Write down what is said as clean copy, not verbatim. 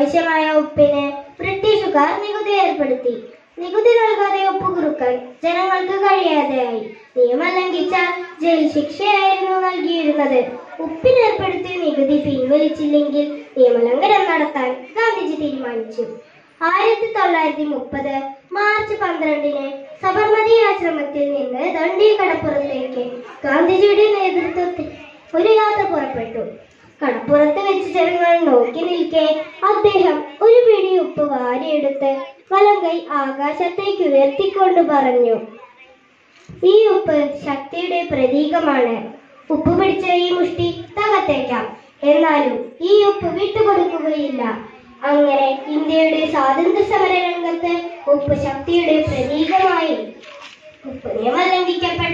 ആവശ്യമായ ഉപ്പിന് ബ്രിട്ടീഷുകാർ നികുതി ഏർപ്പെടുത്തി. നികുതി നൽകാതെ ഉപ്പ് കുറുക്കാൻ ജനങ്ങൾക്ക് കഴിയാതെയായി. നിയമം ലംഘിച്ചാൽ ജയിൽ ശിക്ഷയായിരുന്നു നൽകിയിരുന്നത്. ഉപ്പിനേർപ്പെടുത്തിയ നികുതി പിൻവലിച്ചില്ലെങ്കിൽ നിയമലംഘനം നടത്താൻ ഗാന്ധിജി തീരുമാനിച്ചു. 1930 മാർച്ച് 12 സബർമതി ആശ്രമത്തിൽ നിന്ന് ദണ്ഡി കടപ്പുറത്തേക്ക് ഗാന്ധിജിയുടെ നേതൃത്വത്തിൽ ഒരു യാത്ര പുറപ്പെട്ടു. കടപ്പുറത്ത് വെച്ച് ജനങ്ങൾ നോക്കി നിൽക്കെ അദ്ദേഹം ഒരു പിടി ഉപ്പ് വാരിയെടുത്ത് വലങ്കൈ ആകാശത്തേക്ക് ഉയർത്തിക്കൊണ്ട് പറഞ്ഞു, ഈ ഉപ്പ് ശക്തിയുടെ പ്രതീകമാണ്. ഉപ്പ് പിടിച്ച ഈ മുഷ്ടി തകർത്തേക്കാം, എന്നാലും ഈ ഉപ്പ് വിട്ടുകൊടുക്കുകയില്ല. അങ്ങനെ ഇന്ത്യയുടെ സ്വാതന്ത്ര്യ സമര രംഗത്ത് ഉപ്പ് ശക്തിയുടെ പ്രതീകമായി. ഉപ്പ് നിയമം ലംഘിക്കപ്പെട്ട